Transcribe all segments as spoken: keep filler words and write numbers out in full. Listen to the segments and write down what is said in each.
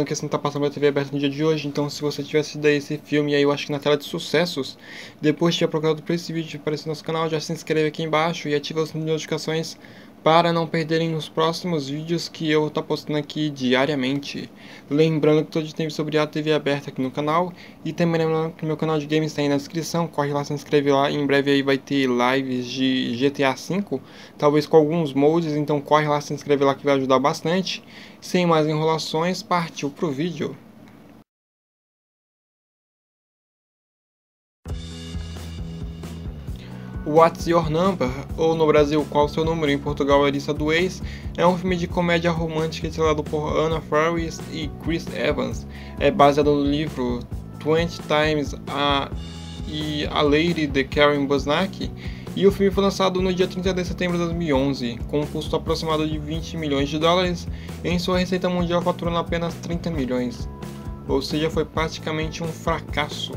lembrando que esse não tá passando pela T V aberta no dia de hoje, então se você tivesse daí esse filme aí, eu acho que na tela de sucessos, depois tiver procurado por esse vídeo aparecer no nosso canal, já se inscreve aqui embaixo e ativa as notificações para não perderem os próximos vídeos que eu tô postando aqui diariamente. Lembrando que todo dia tem sobre a T V aberta aqui no canal, e também lembrando que meu canal de games está aí na descrição, corre lá, se inscreve lá, em breve aí vai ter lives de G T A cinco, talvez com alguns moldes, então corre lá, se inscreve lá que vai ajudar bastante. Sem mais enrolações, partiu pro vídeo. What's Your Number, ou no Brasil, Qual o Seu Número, em Portugal, A Lista do Ex, é um filme de comédia romântica estrelado por Anna Faris e Chris Evans. É baseado no livro twenty Times a, e a Lady de Karen Busnach, e o filme foi lançado no dia trinta de setembro de dois mil e onze, com um custo aproximado de vinte milhões de dólares, em sua receita mundial faturando apenas trinta milhões, ou seja, foi praticamente um fracasso.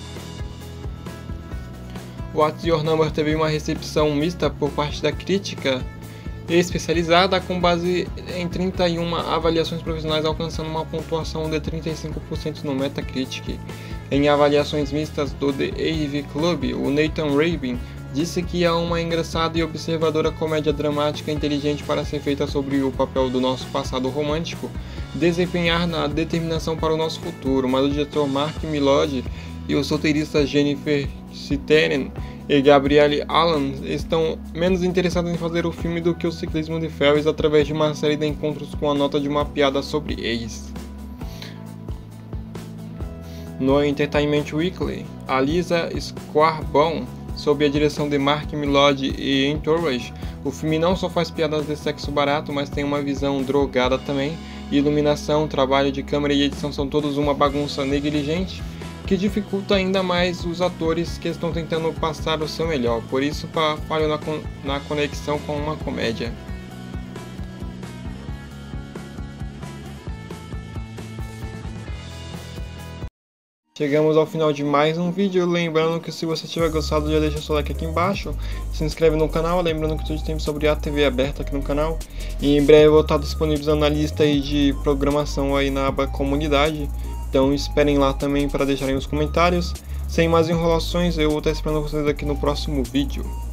What's Your Number teve uma recepção mista por parte da crítica especializada, com base em trinta e uma avaliações profissionais, alcançando uma pontuação de trinta e cinco por cento no Metacritic. Em avaliações mistas do The A V Club, o Nathan Rabin disse que é uma engraçada e observadora comédia dramática inteligente para ser feita sobre o papel do nosso passado romântico desempenhar na determinação para o nosso futuro, mas o diretor Mark Mylod e os roteiristas Jennifer Cittenden e Gabrielle Allen estão menos interessados em fazer o filme do que o ciclismo de Ferris através de uma série de encontros com a nota de uma piada sobre ex. No Entertainment Weekly, a Lisa Squarbaum, sob a direção de Mark Mylod e Entourage, o filme não só faz piadas de sexo barato, mas tem uma visão drogada também. Iluminação, trabalho de câmera e edição são todos uma bagunça negligente, que dificulta ainda mais os atores que estão tentando passar o seu melhor, por isso falham na, con na conexão com uma comédia. Chegamos ao final de mais um vídeo, lembrando que se você tiver gostado já deixa seu like aqui embaixo, se inscreve no canal, lembrando que tudo tem sobre a T V aberta aqui no canal, e em breve eu vou estar disponibilizando a lista aí de programação aí na aba comunidade, então esperem lá também para deixarem os comentários. Sem mais enrolações, eu vou estar esperando vocês aqui no próximo vídeo.